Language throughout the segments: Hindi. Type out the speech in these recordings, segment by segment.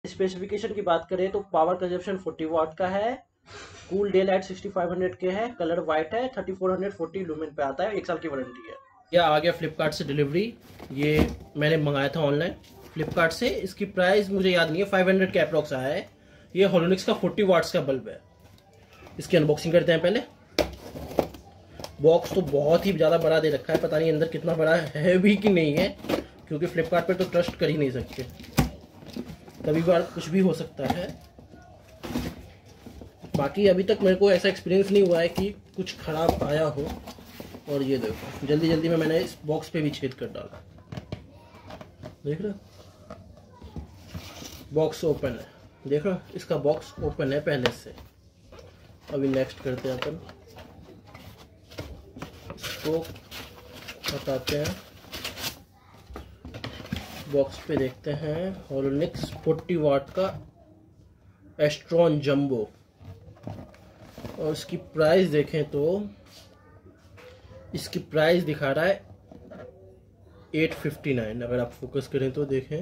स्पेसिफिकेशन की बात करें तो पावर कंजप्शन 40 वाट का है, कूल डे लाइट 6500 के है, कलर वाइट है, 3440 लुमेन पे आता है, 1 साल की वारंटी है। यह आ गया फ्लिपकार्ट से डिलीवरी। ये मैंने मंगाया था ऑनलाइन फ्लिपकार्ट से। इसकी प्राइस मुझे याद नहीं है, 500 के अप्रॉक्स आया है। ये होलोनिक्स का 40 वाट्स का बल्ब है। इसकी अनबॉक्सिंग करते हैं पहले। बॉक्स तो बहुत ही ज़्यादा बड़ा दे रखा है, पता नहीं अंदर कितना बड़ा है भी कि नहीं है, क्योंकि फ्लिपकार्ट पे तो ट्रस्ट कर ही नहीं सकते, कभी बार कुछ भी हो सकता है। बाकी अभी तक मेरे को ऐसा एक्सपीरियंस नहीं हुआ है कि कुछ ख़राब आया हो। और ये देखो जल्दी जल्दी में मैंने इस बॉक्स पे भी छेद कर डाला, देख रहे हो। बॉक्स ओपन है, देख रहे हो, इसका बॉक्स ओपन है पहले से। अभी नेक्स्ट करते हैं अपन, इसको हटाते हैं। बॉक्स पे देखते हैं होलोनिक्स 40 वाट का एस्ट्रॉन जंबो। और इसकी प्राइस देखें तो इसकी प्राइस दिखा रहा है 859। अगर आप फोकस करें तो देखें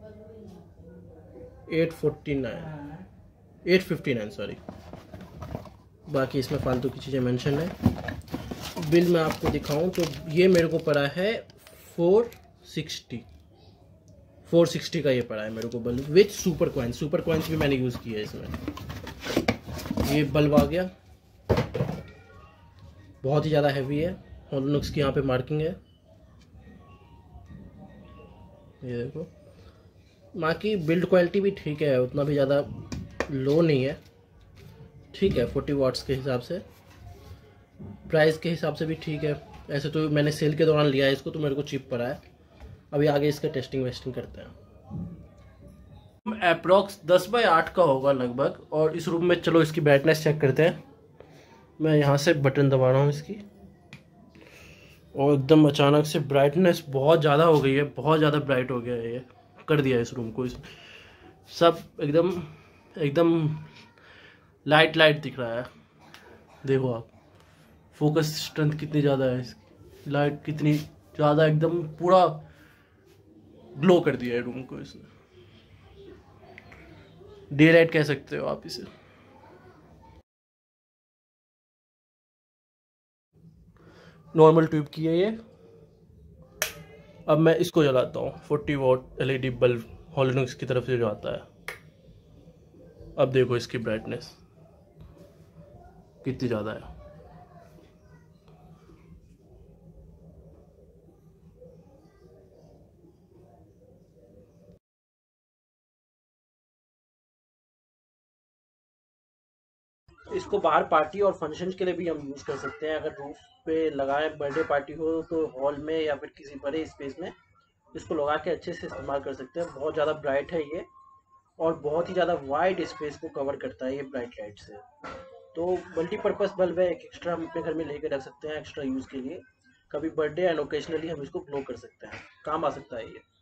859 सॉरी। बाकी इसमें फालतू की चीज़ें मेंशन है। बिल मैं आपको दिखाऊं तो ये मेरे को पड़ा है 460 का ये पड़ा है मेरे को बल्ब विथ सुपर कॉइन्स भी मैंने यूज़ किया है इसमें। ये बल्ब आ गया, बहुत ही ज़्यादा हैवी है। होलोनिक्स की यहाँ पे मार्किंग है, ये देखो। बाकी बिल्ड क्वालिटी भी ठीक है, उतना भी ज़्यादा लो नहीं है, ठीक है। 40 वाट्स के हिसाब से, प्राइस के हिसाब से भी ठीक है। ऐसे तो मैंने सेल के दौरान लिया है इसको, तो मेरे को चीप पड़ा है। अभी आगे इसका टेस्टिंग वेस्टिंग करते हैं। अप्रॉक्स 10x8 का होगा लगभग। और इस रूम में चलो इसकी ब्राइटनेस चेक करते हैं। मैं यहाँ से बटन दबा रहा हूँ इसकी, और एकदम अचानक से ब्राइटनेस बहुत ज़्यादा हो गई है, बहुत ज़्यादा ब्राइट हो गया है। ये कर दिया इस रूम को, इस सब एकदम एकदम लाइट दिख रहा है। देखो आप, फोकस स्ट्रेंथ कितनी ज़्यादा है इसकी, लाइट कितनी ज़्यादा, एकदम पूरा ग्लो कर दिया है रूम को इसने। डे लाइट कह सकते हो आप इसे। नॉर्मल ट्यूब की है ये। अब मैं इसको जलाता हूँ, 40 वाट एलईडी बल्ब होलोनिक्स की तरफ से जो आता है। अब देखो इसकी ब्राइटनेस कितनी ज़्यादा है। इसको बाहर पार्टी और फंक्शन के लिए भी हम यूज़ कर सकते हैं। अगर रूफ पे लगाएं, बर्थडे पार्टी हो तो हॉल में या फिर किसी बड़े स्पेस में इसको लगा के अच्छे से इस्तेमाल कर सकते हैं। बहुत ज़्यादा ब्राइट है ये, और बहुत ही ज़्यादा वाइड स्पेस को कवर करता है ये ब्राइट लाइट से। तो मल्टीपर्पज़ बल्ब है, एक एक्स्ट्रा हम अपने घर में लेके रख सकते हैं एक्स्ट्रा यूज़ के लिए। कभी बर्थडे एंड ओकेजनली हम इसको ग्लो कर सकते हैं, काम आ सकता है ये।